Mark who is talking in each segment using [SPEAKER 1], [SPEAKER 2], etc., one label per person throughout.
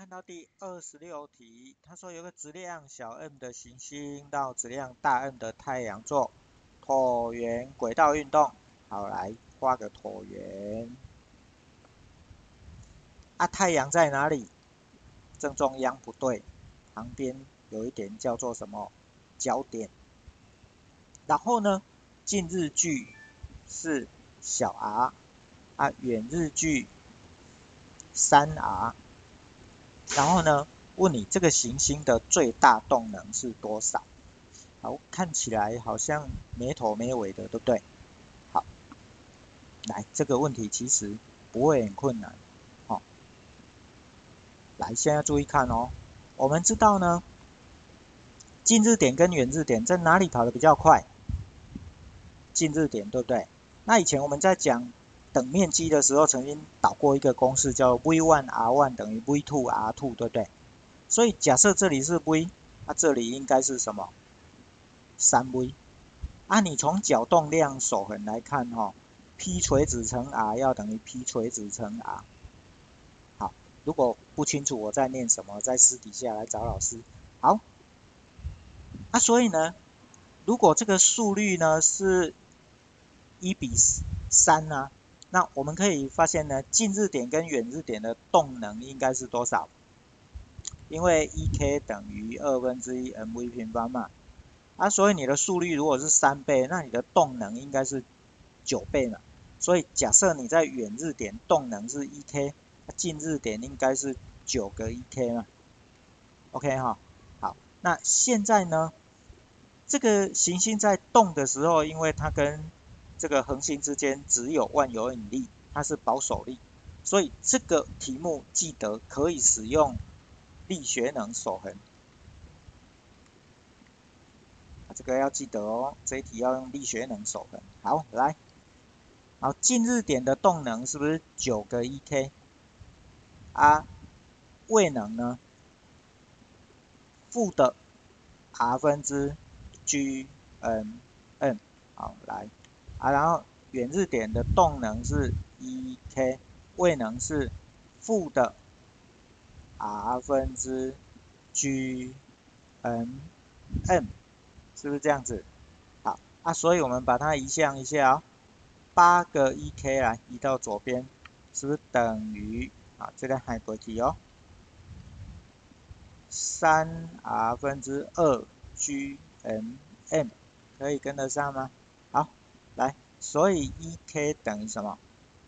[SPEAKER 1] 看到第26题，他说有个质量小 m 的行星绕质量大 N 的太阳做椭圆轨道运动。好，来画个椭圆。太阳在哪里？正中央不对，旁边有一点叫做什么焦点。然后呢，近日距是小 r，远日距3r。然后呢，问你这个行星的最大动能是多少？好，看起来好像没头没尾的，对不对？好，来这个问题其实不会很困难。来，现在注意看哦。我们知道呢，近日点跟远日点在哪里跑得比较快？近日点，对不对？那以前我们在讲等面积的时候，曾经导过一个公式，叫 v1r1 等于 v2r2， 对不对？所以假设这里是 v， 这里应该是什么？3v。你从角动量守恒来看，P 垂直乘 r 要等于 P 垂直乘 r。好，如果不清楚我在念什么，在私底下来找老师。好，所以呢，如果这个速率呢是1:3呢，那我们可以发现呢，近日点跟远日点的动能应该是多少？因为 1k 等于1/2mv 平方嘛。所以你的速率如果是3倍，那你的动能应该是9倍嘛。所以假设你在远日点动能是 1k， 近日点应该是9个 1k 嘛。OK 哈，好，那现在呢，这个行星在动的时候，因为它跟这个恒星之间只有万有引力，它是保守力，所以这个题目记得可以使用力学能守恒。这个要记得哦，这一题要用力学能守恒。好，来，好，近日点的动能是不是9个 1k？位能呢？负的 r 分之 g n m。好，来，然后远日点的动能是 1k， 位能是负的 r 分之 g n m， 是不是这样子？好，所以我们把它移项一下8个 1k 来移到左边，是不是等于这个还不题哦，3r 分之2 g n m， 可以跟得上吗？好，来，所以 1k 等于什么？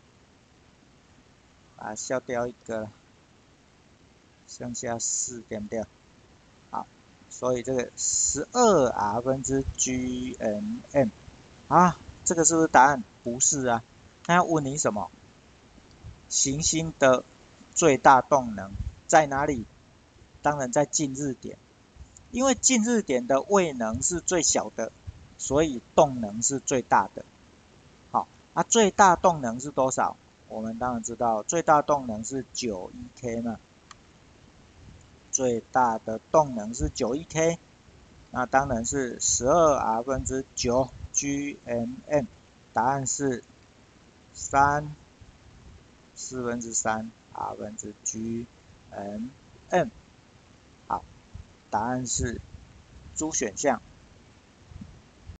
[SPEAKER 1] 消掉一个了，剩下4，对不对？好，所以这个12r 分之 g n m， 这个是不是答案？不是啊，那要问你什么？行星的最大动能在哪里？当然在近日点，因为近日点的位能是最小的，所以动能是最大的。好，最大动能是多少？我们当然知道，最大动能是91k 嘛。最大的动能是91k， 那当然是12r 分之9 g n m， 答案是4分之3 r 分之 g n m。好，答案是 D 选项。